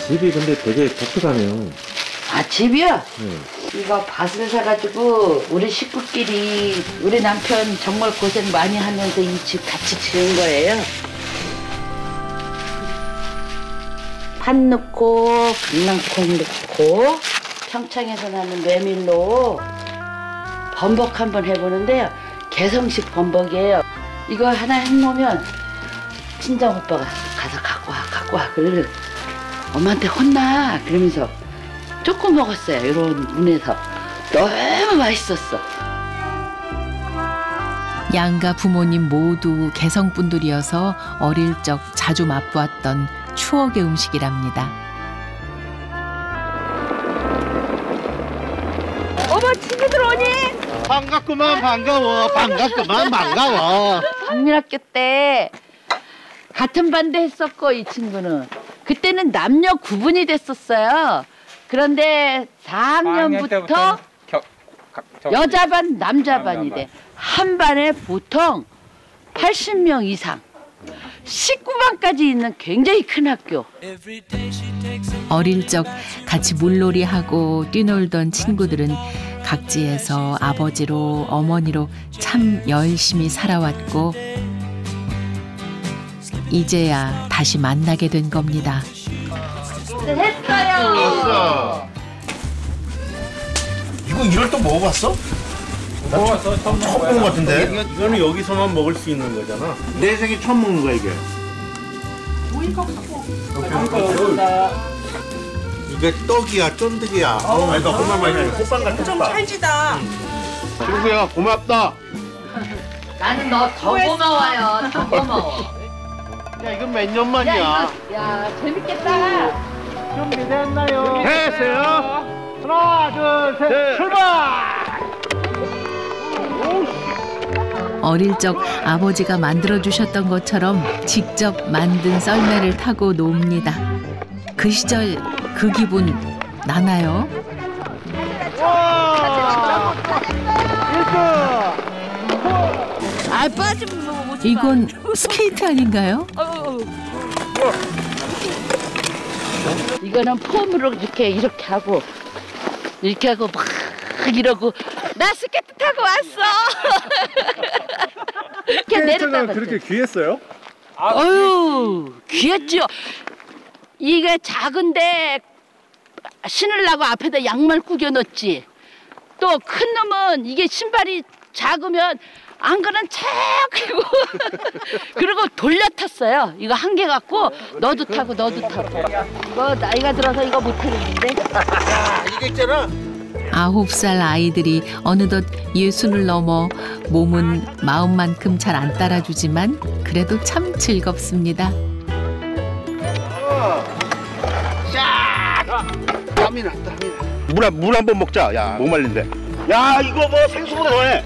집이 근데 되게 독특하네요. 아, 집이요? 네. 이거 밭을 사가지고 우리 식구끼리 우리 남편 정말 고생 많이 하면서 이 집 같이 지은 거예요. 팥 넣고 강낭콩 넣고 평창에서 나는 메밀로 범벅 한번 해보는데요. 개성식 범벅이에요. 이거 하나 해놓으면 친정 오빠가 가서 갖고 와 그러면 엄마한테 혼나 그러면서 조금 먹었어요. 이런 문에서 너무 맛있었어. 양가 부모님 모두 개성분들이어서 어릴 적 자주 맛보았던 추억의 음식이랍니다. 어머, 친구들 오니? 반갑구만, 반가워. 반갑구만, 반가워. 국민학교 때 같은 반대 했었고 이 친구는 그때는 남녀 구분이 됐었어요. 그런데 4학년부터 여자 반, 남자 반이 돼. 한 반에 보통 80명 이상. 19반까지 있는 굉장히 큰 학교. 어릴 적 같이 물놀이하고 뛰놀던 친구들은 각지에서 아버지로 어머니로 참 열심히 살아왔고 이제야 다시 만나게 된 겁니다. 했어요. 이거 이럴 또 먹어봤어? 먹어봤어. 처음 처음 먹은 것 같은데? 이거는 여기서만 먹을 수 있는 거잖아. 내 생에 처음 먹는 거야, 이게. 이게 떡이야, 쫀득이야. 그러니까 호빵 맛이야. 호빵 같은 좀 빵. 찰지다. 친구야, 고맙다. 나는 너 더 고마워요. 더 고마워. 야, 이건 몇 년 만이야? 야, 재밌겠다. 준비됐나요? 됐어요. 하나, 둘, 셋, 출발! 어릴 적 아버지가 만들어주셨던 것처럼 직접 만든 썰매를 타고 놉니다. 그 시절 그 기분 나나요? 아, 빠지면 너무 못 이건 스케이트 아닌가요? 이거는 폼으로 이렇게 하고 막 이러고 나 스케이트 타고 왔어. 이렇게 내려가고. 그렇게 귀했어요? 어유 귀했지요. 이게 작은데 신으려고 앞에다 양말 구겨 넣었지. 또 큰 놈은 이게 신발이 작으면 안그는 척 하고 그리고 돌려 탔어요. 이거 한 개 갖고 너도 타고 너도 타고. 이거 나이가 들어서 이거 못 타겠는데. 이게 있잖아. 9살 아이들이 어느덧 60을 넘어 몸은 마음만큼 잘 안 따라주지만 그래도 참 즐겁습니다. 땀이 났다, 땀이 났다. 물 한 번 먹자. 야, 목 말린데. 야, 이거 뭐 생수보다 더해.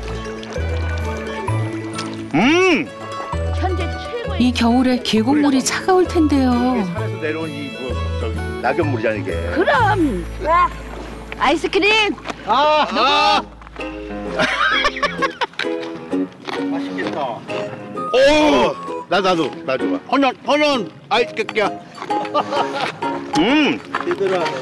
현재 최고의 이 겨울에 계곡물이 차가울 텐데요. 산에서 내려온 낙엽물이잖아, 이게. 그럼 아이스크림. 맛있겠다. 오, 나도 좋아. 헌현, 아이스 깨끼야. 제대로 하네.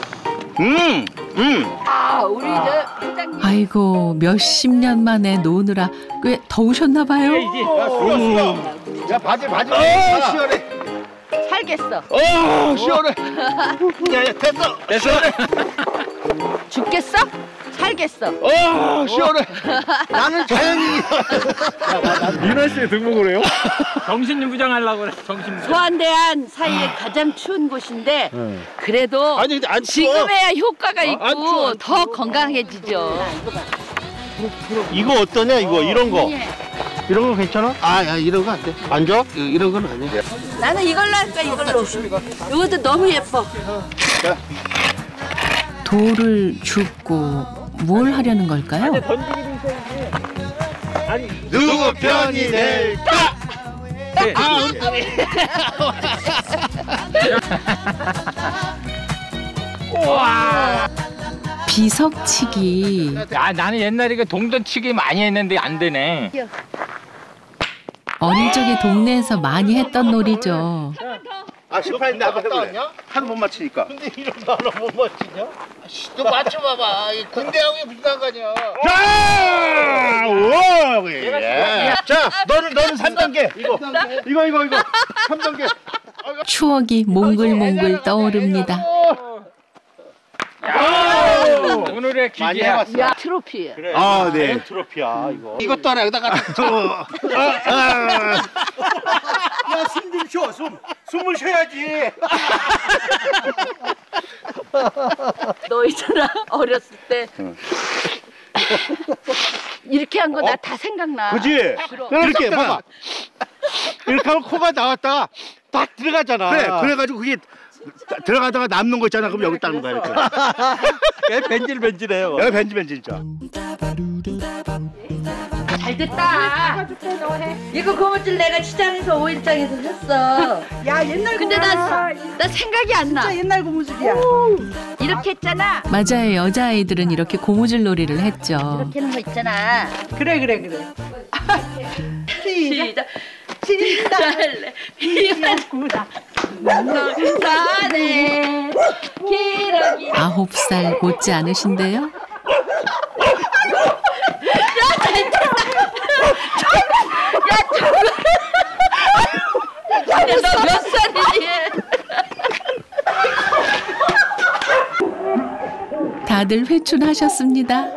아, 우리 저 회장님. 아이고 몇십 년 만에 노느라 꽤 더우셨나 봐요. 야, 바지. 시원해. 살겠어. 시원해. 야, 됐어. 죽겠어? 살겠어. 시원해. 나는 자연이. 민원 씨 등록을 해요? 정신유부장 하려고 그래. 소환대한 사이에 가장 추운 곳인데 그래도 아니, 근데 안 추워. 지금에야 효과가 안 있고 추워, 안 더 건강해지죠. 이거 어떠냐, 이거? 이런 거. 이런 거 괜찮아? 야, 이런 거 안 돼. 안 줘? 이런 건 아니야. 나는 이걸로 할까 이걸로. 이것도 너무 예뻐. 돌을 줍고 뭘 하려는 걸까요? 누구 편이 될까? 비석치기. 나는 옛날에 그 동전치기 많이 했는데 안 되네. 어릴 적에 동네에서 많이 했던 놀이죠. 아 18인데 한번 해볼래. 하도 못 맞히니까. 근데 이런 거 하나 못 맞히냐? 또 맞춰봐봐. 군대하고 무슨 상관이야? 자, 오, 예. 자, 너는 3단계. 이거 3단계. 추억이 몽글몽글 떠오릅니다. 오늘의 많이 기기야. 해봤어. 야 트로피. 그래. 아, 네. 트로피야 이거. 이것도 하나 여기다가 야, 숨 좀 쉬어. 숨을 쉬어야지. 너 있잖아 어렸을 때 이렇게 한 거 나 다 생각나. 그지? 이렇게 봐봐. 이렇게 하면 코가 나왔다가 딱 들어가잖아. 그래. 그래가지고 그게 들어가다가 남는 거 있잖아. 그럼 여기 닦는 거야 이렇게. 얘 벤질벤질해요. 얘 벤질벤질 진짜. 잘 됐다. 이거 고무줄 내가 시장에서 5일장에서 샀어. 야 옛날 근데 나 생각이 안 나. 진짜 옛날 고무줄이야. 이렇게 했잖아. 맞아요. 여자아이들은 이렇게 고무줄 놀이를 했죠. 이렇게 하는 거 있잖아. 그래. 시작. 시작할래. 이만구나. 산에 기러기. 9살 못지 않으신데요? 야, 너 몇 살이니? 다들 회춘하셨습니다.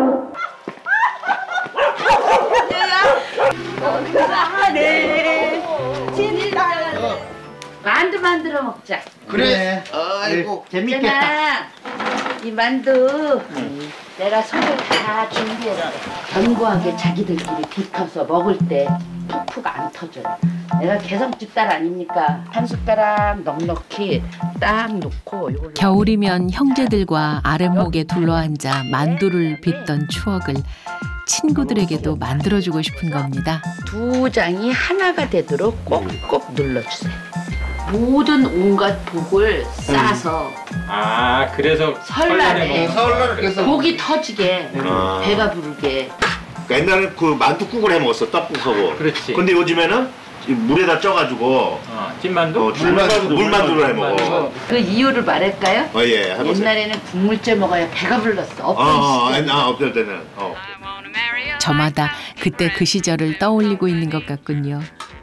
만두 만들어 먹자. 그래. 아이고 재밌겠다. 있잖아, 이 만두 내가 손을 다 준비했어. 견고하게 자기들끼리 비켜서 먹을 때 푹푹 안 터져요. 내가 개성집 딸 아닙니까? 한 숟가락 넉넉히 딱 놓고 요걸로. 겨울이면 형제들과 아랫목에 둘러앉아 만두를 빚던 추억을 친구들에게도 만들어주고 싶은 겁니다. 두 장이 하나가 되도록 꼭꼭 눌러주세요. 모든 온갖 복을 싸서 아, 그래서 설날에 설날을 그래서 복이 터지게 배가 부르게. 옛날에 그 만두국을 해 먹었어. 떡국하고. 그렇지. 근데 요즘에는 이 물에다 쪄가지고 찐만두? 물만두로 해 먹어. 그 이유를 말할까요? 예, 해보세요. 옛날에는 국물째 먹어야 배가 불렀어. 없을 때는. 저마다 그때 그 시절을 떠올리고 있는 것 같군요.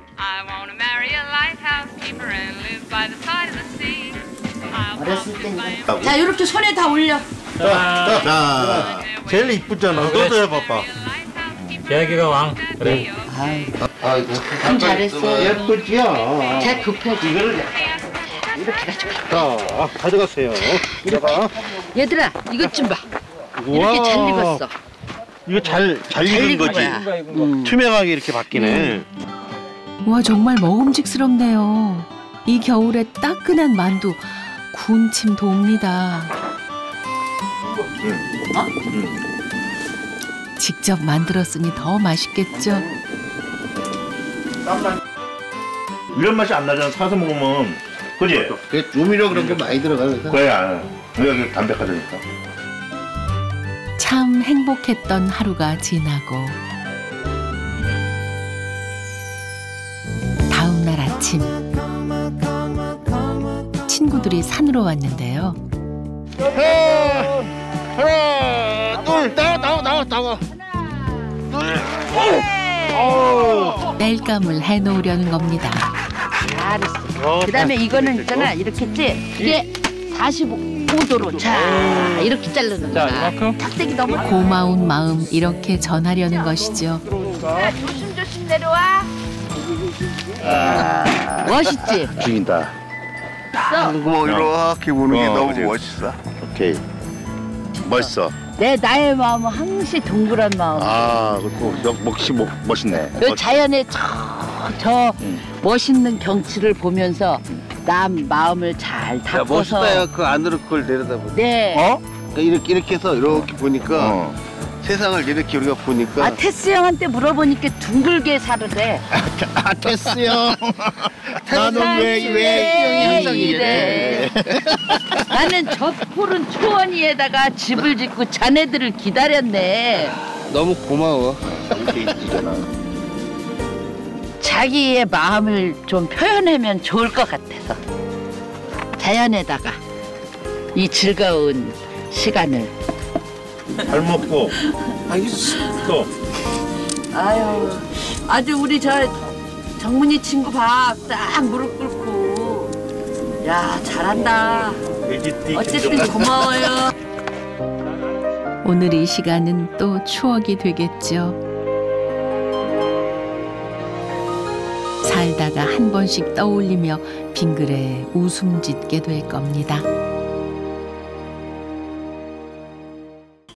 어렸을 때는. 자, 이렇게 손에 다 올려. 자, 제일 이쁘잖아. 너도 해봐봐. 대학이가 왕. 그래. 아이고 참 잘했어. 예쁘지요. 제 급해지. 이거를 이렇게 가져가. 자 가져가세요. 이거가 얘들아, 이것 좀 봐. 이렇게 잘 익었어. 이거 잘 잘 익은 익은 거지. 거야. 투명하게 이렇게 바뀌네. 와 정말 먹음직스럽네요. 이 겨울에 따끈한 만두 군침 돕니다. 직접 만들었으니 더 맛있겠죠. 이런 맛이 안 나잖아. 사서 먹으면. 그지? 그 조미료 그런 거 많이 들어가면서. 그래, 여기 담백하다니까. 참 행복했던 하루가 지나고 다음 날 아침 친구들이 산으로 왔는데요. 하나, 둘, 나와. 땔감을 해놓으려는 겁니다. 잘했어. 그다음에 이거는 있잖아. 이렇게 했지? 이게 45도로 자 이렇게 자르는 자, 거야. 이만큼? 탁대기 너무 고마운 마음 이렇게 전하려는 것이죠. 자, 조심조심 내려와. 멋있지? 죽인다. 뭐 이렇게 보는 게 너무 그치. 멋있어. 오케이. 멋있어. 나의 마음은 항시 동그란 마음. 그렇고 멋있네. 그 자연의 저 멋있는 경치를 보면서 남 마음을 잘 닦아서. 멋있다야 그 안으로 그걸 내려다보니. 네. 이렇게 해서 이렇게 보니까 세상을 이렇게 우리가 보니까. 테스 형한테 물어보니까 둥글게 살으래. 테스 형. 나는 왜 항상 이래. 나는 저 푸른 초원위에다가 집을 짓고 자네들을 기다렸네. 너무 고마워. 이렇게 이쁘잖아. 자기의 마음을 좀 표현하면 좋을 것 같아서. 자연에다가 이 즐거운 시간을. 잘 먹고 또 아유, 아주 우리 저 정문이 친구 봐. 딱 무릎 꿇고. 야, 잘한다. 어쨌든 고마워요. 오늘 이 시간은 또 추억이 되겠죠. 살다가 한 번씩 떠올리며 빙그레 웃음 짓게 될 겁니다.